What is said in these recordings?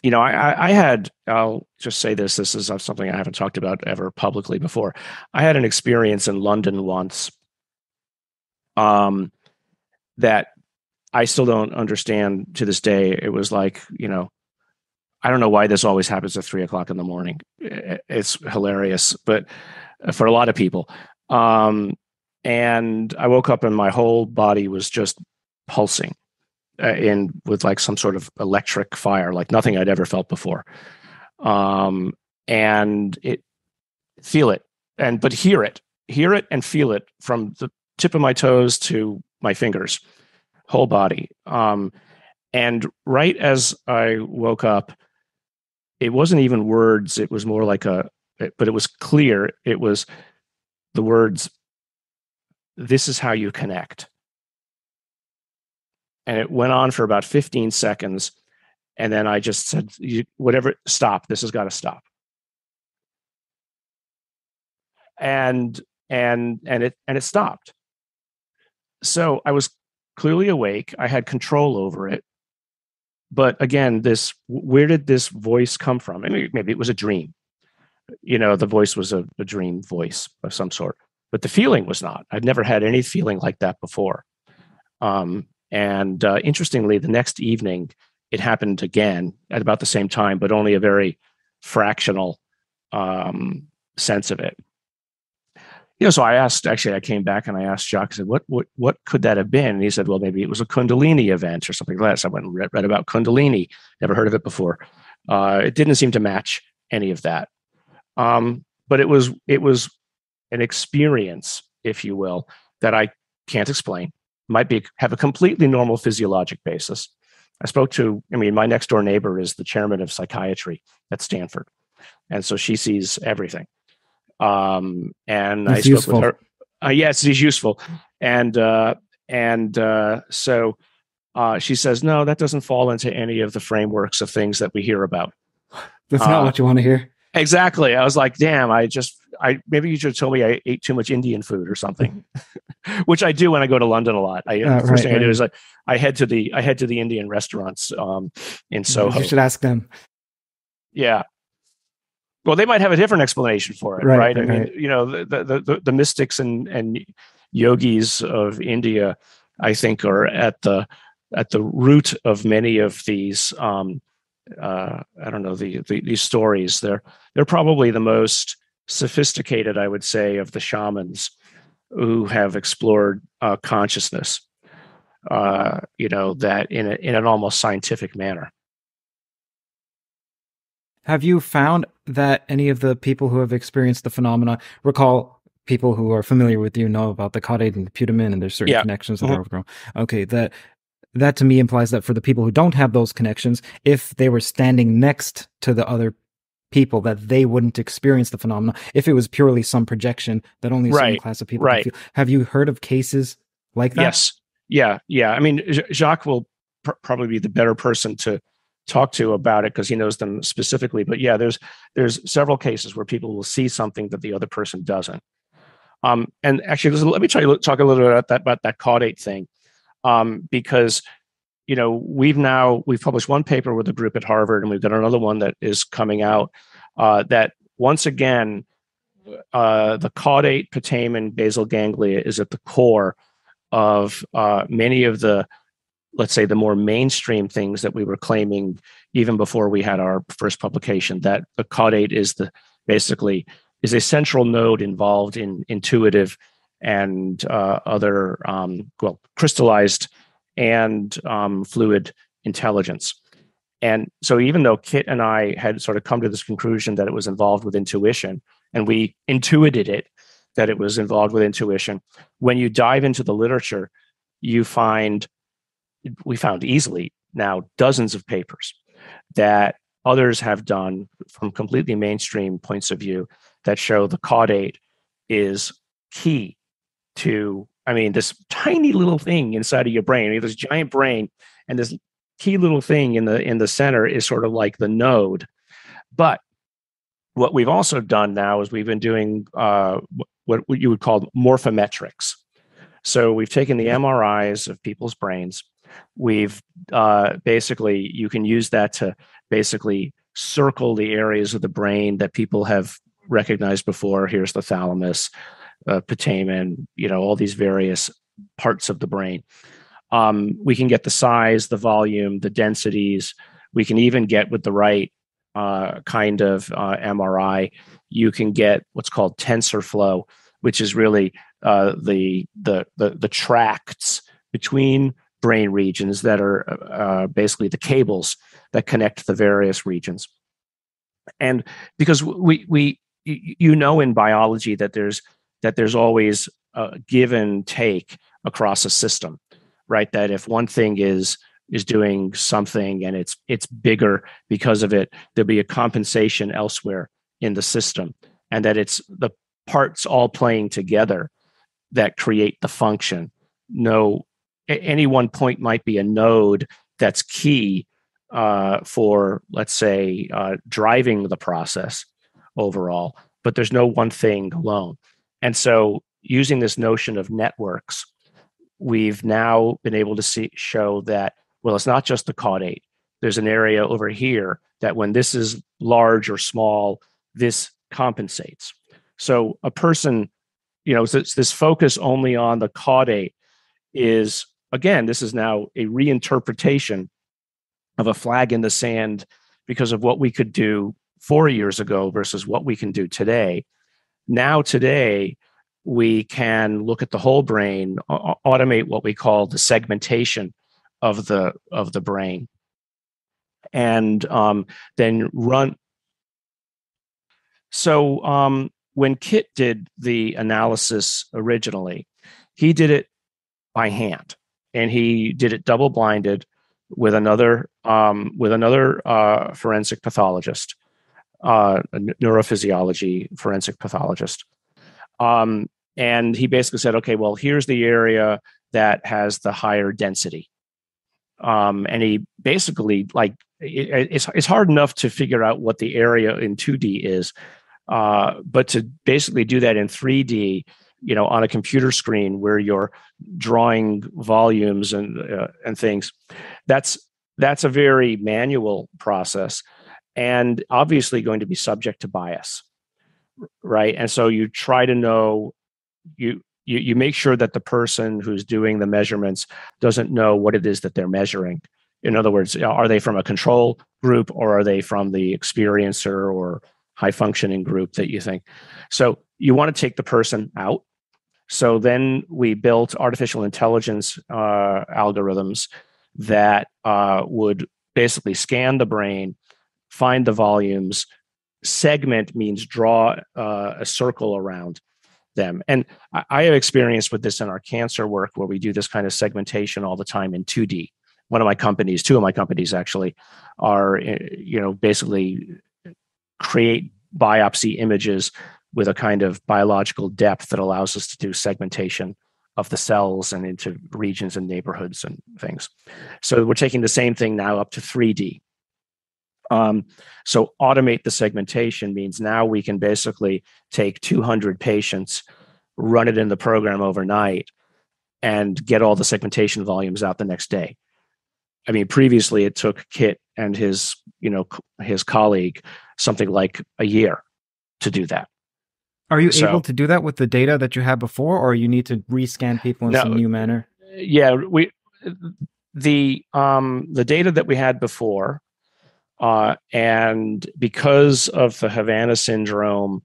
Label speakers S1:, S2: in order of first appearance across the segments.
S1: I had, I'll just say this, this is something I haven't talked about ever publicly before. I had an experience in London once um, that I still don't understand to this day. It was like, I don't know why this always happens at 3 o'clock in the morning. It's hilarious, but for a lot of people. And I woke up and my whole body was just pulsing in with like some sort of electric fire, like nothing I'd ever felt before. And feel it, but hear it and feel it from the tip of my toes to my fingers, whole body. And right as I woke up, it wasn't even words. It was more like but it was clear. It was the words, "This is how you connect." And it went on for about 15 seconds. And then I just said, whatever, stop. This has got to stop. And it stopped. So I was clearly awake. I had control over it. But again, where did this voice come from? I mean, maybe it was a dream. The voice was a dream voice of some sort, but the feeling was not. I'd never had any feeling like that before. And interestingly, the next evening, it happened again at about the same time, but only a very fractional sense of it. So I came back and I asked Jacques, I said, what could that have been? And he said, well, maybe it was a Kundalini event or something like that. So I went and read about Kundalini, never heard of it before. It didn't seem to match any of that. But it was an experience, if you will, that I can't explain. Might have a completely normal physiologic basis. My next door neighbor is the chairman of psychiatry at Stanford. And so she sees everything. And
S2: it's
S1: I spoke
S2: useful.
S1: with her. Yes, it is useful. And so she says, no, that doesn't fall into any of the frameworks of things that we hear about.
S2: That's not what you want to hear.
S1: Exactly. I was like, damn, maybe you should have told me I ate too much Indian food or something, which I do when I go to London a lot. First thing I do is I head to the Indian restaurants in Soho.
S2: You should ask them.
S1: Yeah. Well, they might have a different explanation for it, right? I mean, the mystics and yogis of India, I think, are at the root of many of these. I don't know, these stories. They're probably the most sophisticated, I would say, of the shamans who have explored consciousness. That in an almost scientific manner.
S2: Have you found that any of the people who have experienced the phenomena, recall people who are familiar with know about the caudate and the putamen, and there's certain connections that are overgrown. Okay, that to me implies that for the people who don't have those connections, if they were standing next to the other people, that they wouldn't experience the phenomena if it was purely some projection that only a certain class of people can feel. Have you heard of cases like that?
S1: Yes. Yeah. I mean, Jacques will probably be the better person to talk to about it because he knows them specifically. But yeah, there's several cases where people will see something that the other person doesn't. And actually, let me try to talk a little bit about that caudate thing, because we've published one paper with a group at Harvard, and we've got another one that is coming out that once again, the caudate, putamen, basal ganglia is at the core of many of the, let's say, the more mainstream things that we were claiming even before we had our first publication, that the caudate is a central node involved in intuitive and other crystallized and fluid intelligence. And so even though Kit and I had sort of come to this conclusion that it was involved with intuition, and we intuited it, that it was involved with intuition, when you dive into the literature, we found easily now dozens of papers that others have done from completely mainstream points of view that show the caudate is key to, this tiny little thing inside of your brain. You have this giant brain, and this key little thing in the center is sort of like the node. But what we've also done now is we've been doing what you would call morphometrics. So we've taken the MRIs of people's brains. We've basically, you can use that to basically circle the areas of the brain that people have recognized before. Here's the thalamus, putamen, all these various parts of the brain. We can get the size, the volume, the densities. We can even get, with the right kind of MRI, you can get what's called tensor flow, which is really the tracts between brain regions that are basically the cables that connect the various regions. And because we in biology that there's always a give and take across a system, right? That if one thing is doing something and it's bigger because of it, there'll be a compensation elsewhere in the system, and that it's the parts all playing together that create the function. Any one point might be a node that's key for, let's say, driving the process overall, but there's no one thing alone. And so using this notion of networks, we've now been able to show that, well, it's not just the caudate. There's an area over here that when this is large or small, this compensates. So a person, this focus only on the caudate is, again, this is now a reinterpretation of a flag in the sand because of what we could do 4 years ago versus what we can do today. Now, today, we can look at the whole brain, automate what we call the segmentation of the brain, and then run. So when Kit did the analysis originally, he did it by hand, and he did it double-blinded with another forensic pathologist, a neurophysiology forensic pathologist. And he basically said, okay, well, here's the area that has the higher density. And he basically, it's hard enough to figure out what the area in 2D is, but to basically do that in 3D, on a computer screen where you're drawing volumes and things, that's a very manual process, and obviously going to be subject to bias, right? And so you try to know, you make sure that the person who's doing the measurements doesn't know what it is that they're measuring. In other words, are they from a control group, or are they from the experiencer or high functioning group that you think? So you want to take the person out. So then we built artificial intelligence algorithms that would basically scan the brain, find the volumes. Segment means draw a circle around them. And I have experience with this in our cancer work, where we do this kind of segmentation all the time in 2D. Two of my companies actually are, basically create biopsy images with a kind of biological depth that allows us to do segmentation of the cells and into regions and neighborhoods and things. So we're taking the same thing now up to 3D. So automate the segmentation means now we can basically take 200 patients, run it in the program overnight, and get all the segmentation volumes out the next day. I mean, previously it took Kit and his colleague something like a year to do that.
S2: Are you able to do that with the data that you had before, or you need to rescan people in some new manner?
S1: Yeah, the data that we had before, and because of the Havana syndrome,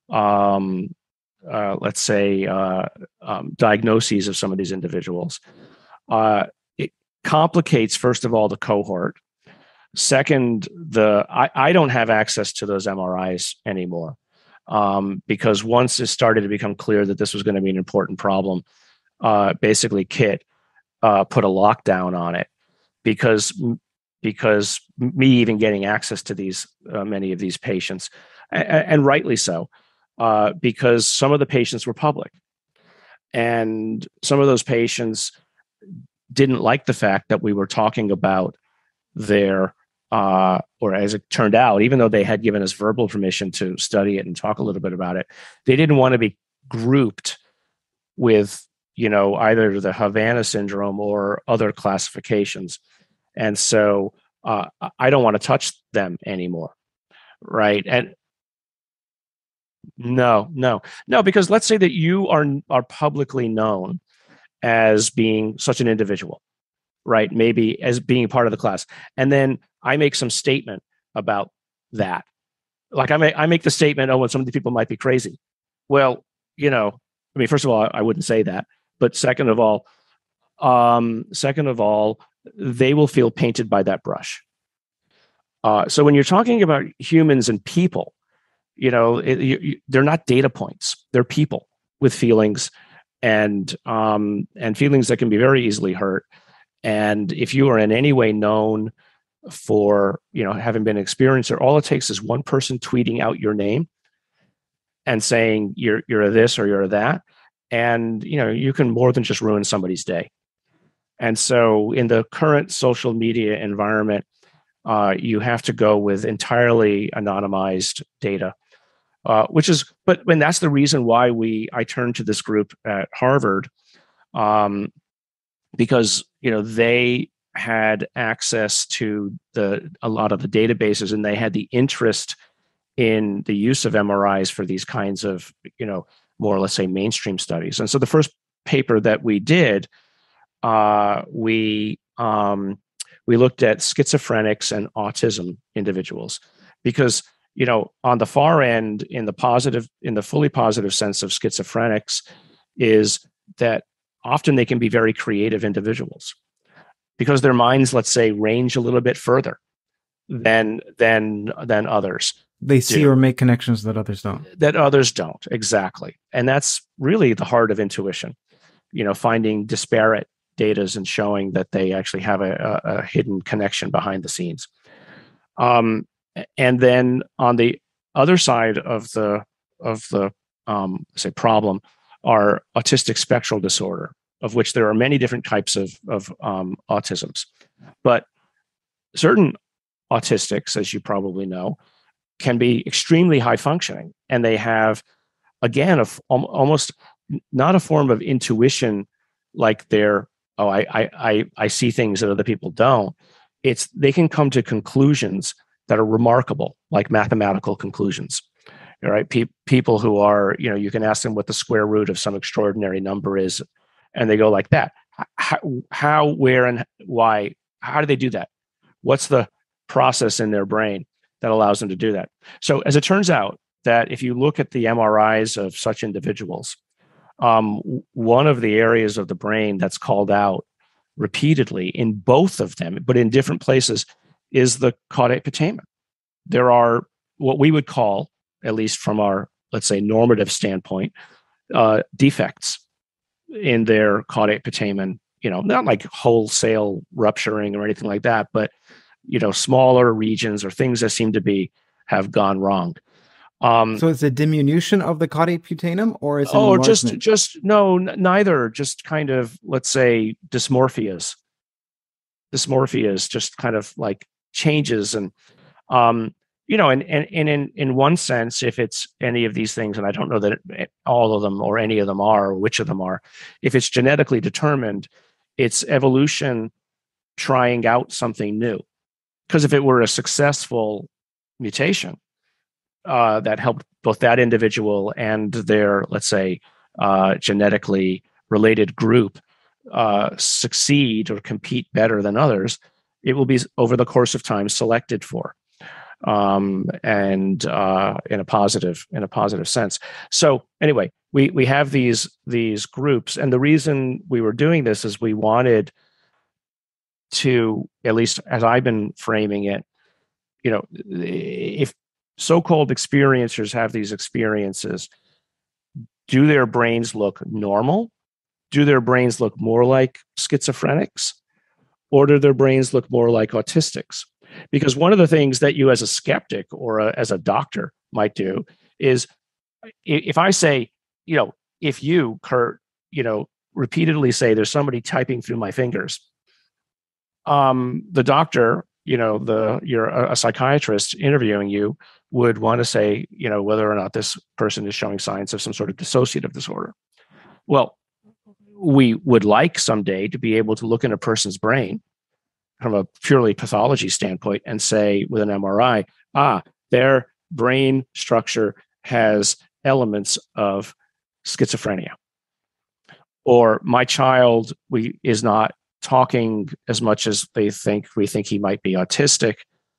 S1: let's say diagnoses of some of these individuals, it complicates, first of all, the cohort. Second, I don't have access to those MRIs anymore. Because once it started to become clear that this was going to be an important problem, basically Kit put a lockdown on it, because me even getting access to these many of these patients, and rightly so, because some of the patients were public, and some of those patients didn't like the fact that we were talking about their or as it turned out, even though they had given us verbal permission to study it and talk a little bit about it, they didn't want to be grouped with, either the Havana syndrome or other classifications. And so I don't want to touch them anymore, right? And no, because let's say that you are publicly known as being such an individual, right? Maybe as being part of the class, and then I make some statement about that. Like I make the statement, oh, well, some of the people might be crazy. Well, I mean, first of all, I wouldn't say that, but second of all, they will feel painted by that brush. So when you're talking about humans and people, they're not data points. They're people with feelings and feelings that can be very easily hurt. And if you are in any way known for having been an experiencer, all it takes is one person tweeting out your name and saying you're a this or you're a that, and you can more than just ruin somebody's day. And so in the current social media environment, you have to go with entirely anonymized data, but when that's the reason why I turned to this group at Harvard, because they had access to a lot of the databases, and they had the interest in the use of MRIs for these kinds of more, let's say, mainstream studies. And so the first paper that we did, we looked at schizophrenics and autism individuals, because on the far end, in the fully positive sense of schizophrenics, is that often they can be very creative individuals because their minds, let's say, range a little bit further than others.
S2: They see or make connections that others don't.
S1: Exactly. And that's really the heart of intuition, finding disparate data and showing that they actually have a hidden connection behind the scenes. And then on the other side of the say problem are autistic spectral disorder, of which there are many different types of autisms. But certain autistics, as you probably know, can be extremely high functioning, and they have, again, almost not a form of intuition like I see things that other people don't. They can come to conclusions that are remarkable, like mathematical conclusions. All right, people who are, you can ask them what the square root of some extraordinary number is, and they go like that. How, where, and why? How do they do that? What's the process in their brain that allows them to do that? So, as it turns out, that if you look at the MRIs of such individuals, one of the areas of the brain that's called out repeatedly in both of them, but in different places, is the caudate putamen. There are what we would call, at least from our, let's say, normative standpoint, defects in their caudate putamen, not like wholesale rupturing or anything like that, but, smaller regions or things that seem to have gone wrong.
S2: So it's a diminution of the caudate putamen, or is it
S1: no, neither, just kind of, let's say, dysmorphias, just kind of like changes. And, and in one sense, if it's any of these things, and I don't know that all of them or any of them are, or which of them are, if it's genetically determined, it's evolution trying out something new. Because if it were a successful mutation that helped both that individual and their, let's say, genetically related group succeed or compete better than others, it will be, over the course of time, selected for, and in a positive sense. So anyway, we have these groups, and the reason we were doing this is we wanted to, at least as I've been framing it, if so-called experiencers have these experiences, do their brains look normal? Do their brains look more like schizophrenics? Or do their brains look more like autistics? Because one of the things that you as a skeptic or as a doctor might do is, if I say, if you, Curt, repeatedly say there's somebody typing through my fingers, the doctor, you're a psychiatrist interviewing you, would want to say, whether or not this person is showing signs of some sort of dissociative disorder. Well, we would like someday to be able to look in a person's brain from a purely pathology standpoint and say with an MRI, their brain structure has elements of schizophrenia, or my child is not talking as much as we think he might be autistic.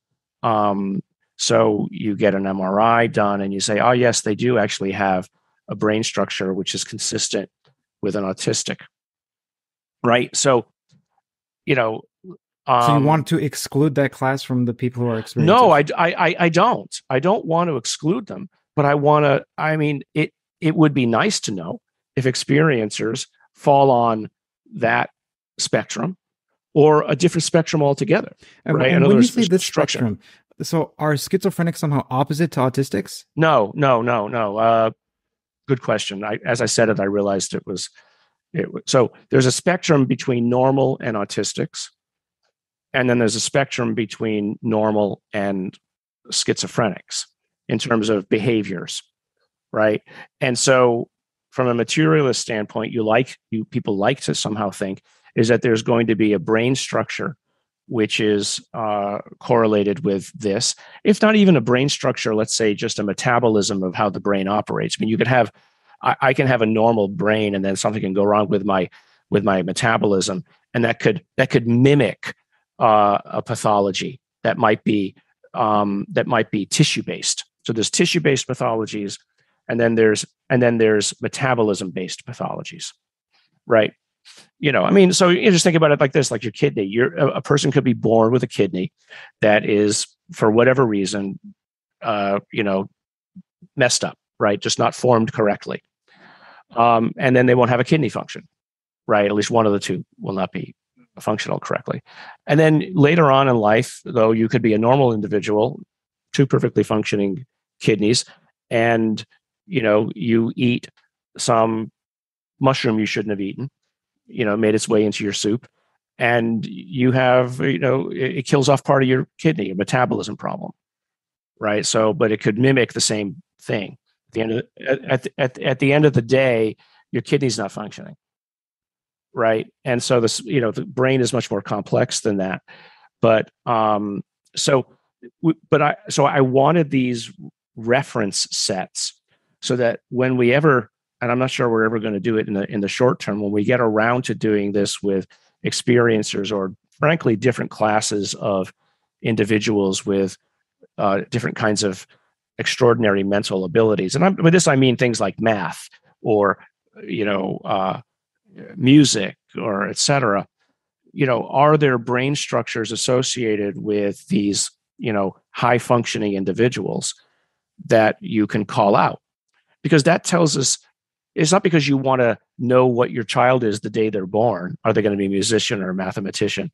S1: So you get an MRI done and you say, oh yes, they do actually have a brain structure which is consistent with an autistic, right? So,
S2: so you want to exclude that class from the people who are experiencing?
S1: No, I don't. I don't want to exclude them, but it would be nice to know if experiencers fall on that spectrum or a different spectrum altogether. Right?
S2: And when you say this spectrum, so are schizophrenics somehow opposite to autistics?
S1: No. Good question. As I said it, I realized it was. So there's a spectrum between normal and autistics, and then there's a spectrum between normal and schizophrenics in terms of behaviors, right? And so from a materialist standpoint, people like to somehow think is that there's going to be a brain structure which is correlated with this. If not even a brain structure, let's say just a metabolism of how the brain operates. I mean, you could have, I can have a normal brain and then something can go wrong with my metabolism, and that could mimic a pathology that might be tissue based. So there's tissue based pathologies, and then there's metabolism based pathologies, right? So you just think about it like this, like your kidney. A person could be born with a kidney that is, for whatever reason, messed up, right? Just not formed correctly. And then they won't have a kidney function, right? At least one of the two will not be functional correctly. And then later on in life, though, you could be a normal individual, two perfectly functioning kidneys, and you eat some mushroom you shouldn't have eaten, made its way into your soup, and you have, it kills off part of your kidney, a metabolism problem, right? So, but it could mimic the same thing. At the end of the day, your kidney's not functioning, right? And so the brain is much more complex than that. But so I wanted these reference sets so that when we ever, and I'm not sure we're ever going to do it in the short term, when we get around to doing this with experiencers or frankly different classes of individuals with different kinds of extraordinary mental abilities, and with this I mean things like math or music or etc. Are there brain structures associated with these high functioning individuals that you can call out? Because that tells us, it's not because you want to know what your child is the day they're born. Are they going to be a musician or a mathematician?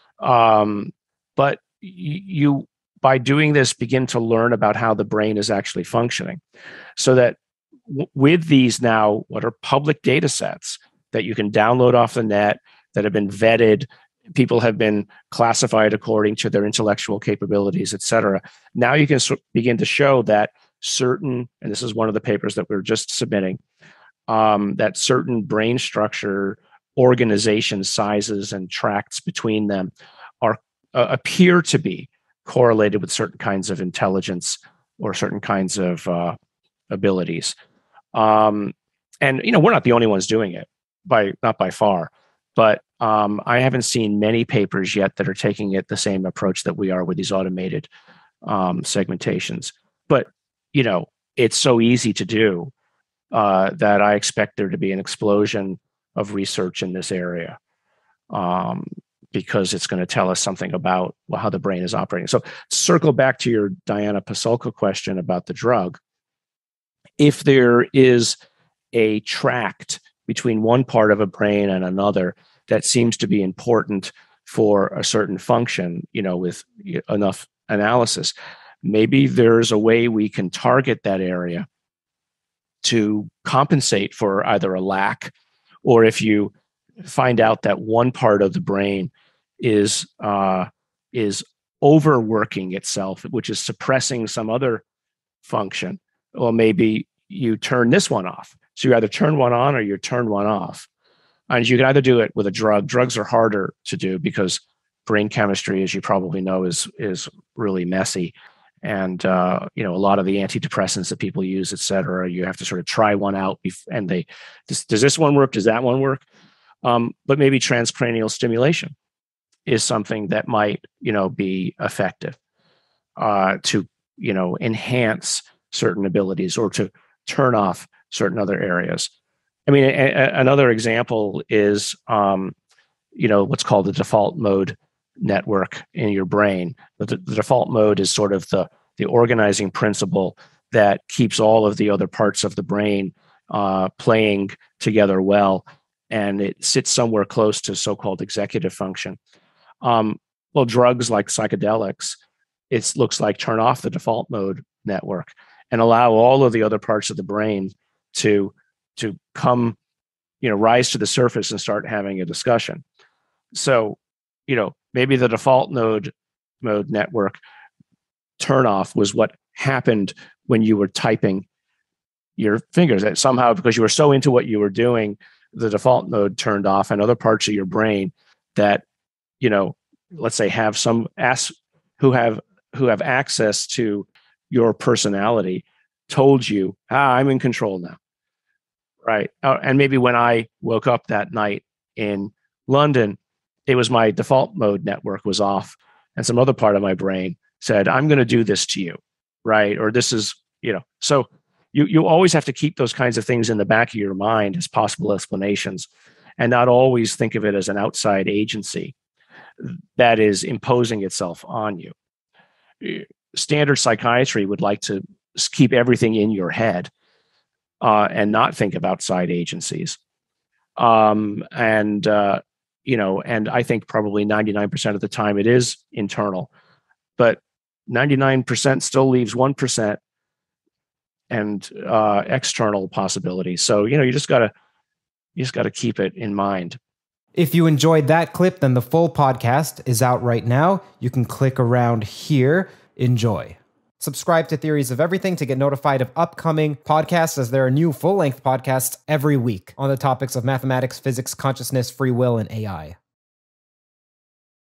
S1: But you, by doing this, begin to learn about how the brain is actually functioning. So that with these now, what are public data sets that you can download off the net, that have been vetted, people have been classified according to their intellectual capabilities, et cetera. Now you can begin to show that certain, and this is one of the papers that we're just submitting, that certain brain structure, organization sizes, and tracts between them appear to be correlated with certain kinds of intelligence or certain kinds of abilities. And we're not the only ones doing it, not by far, but I haven't seen many papers yet that are taking it the same approach that we are with these automated segmentations. But it's so easy to do that I expect there to be an explosion of research in this area, because it's going to tell us something about how the brain is operating. So circle back to your Diana Pasulka question about the drug. If there is a tract between one part of a brain and another that seems to be important for a certain function, with enough analysis, maybe there's a way we can target that area to compensate for either a lack, or if you find out that one part of the brain is overworking itself, which is suppressing some other function, well, maybe you turn this one off. So you either turn one on or you turn one off. And you can either do it with a drug. Drugs are harder to do because brain chemistry, as you probably know, is really messy. And, a lot of the antidepressants that people use, et cetera, you have to sort of try one out. And does this one work? Does that one work? But maybe transcranial stimulation is something that might, be effective to, enhance certain abilities or to turn off certain other areas. I mean, another example is, what's called the default mode network in your brain. The default mode is sort of the organizing principle that keeps all of the other parts of the brain playing together well, and it sits somewhere close to so-called executive function. Well, drugs like psychedelics, it looks like turn off the default mode network and allow all of the other parts of the brain to come, rise to the surface and start having a discussion. So, maybe the default mode network turnoff was what happened when you were typing your fingers. That somehow, because you were so into what you were doing, the default mode turned off, and other parts of your brain that, let's say who have access to your personality told you, I'm in control now. Right. And maybe when I woke up that night in London, it was my default mode network was off, and some other part of my brain said, I'm going to do this to you. Right. Or this is, so you always have to keep those kinds of things in the back of your mind as possible explanations, and not always think of it as an outside agency that is imposing itself on you. Standard psychiatry would like to keep everything in your head and not think of outside agencies. And I think probably 99% of the time it is internal, but 99% still leaves 1% and external possibilities. So, you just got to keep it in mind.
S3: If you enjoyed that clip, then the full podcast is out right now. You can click around here. Enjoy. Subscribe to Theories of Everything to get notified of upcoming podcasts, as there are new full-length podcasts every week on the topics of mathematics, physics, consciousness, free will, and AI.